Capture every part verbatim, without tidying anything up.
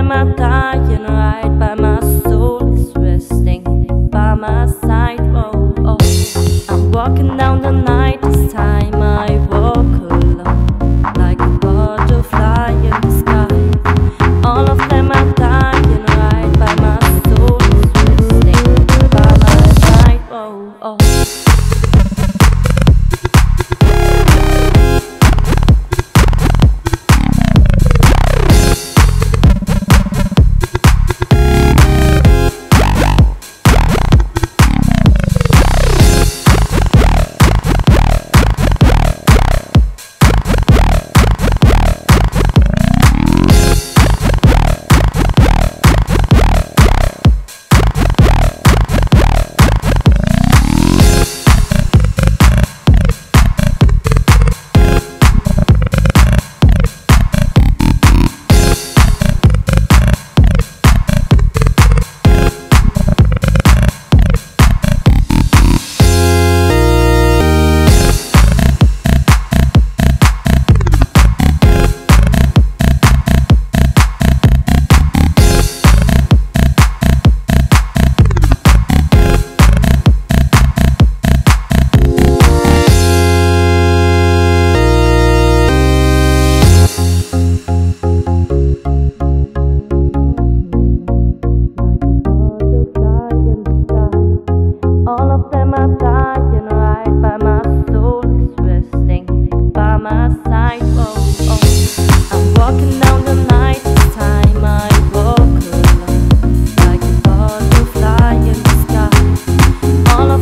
them are dying right by my soul is resting by my side. Oh, oh. I'm walking down the night, this time I walk alone, like a butterfly in the sky. All of them are dying right by my soul is resting by my side. Oh, oh.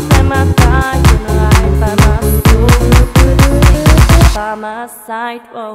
My side, oh.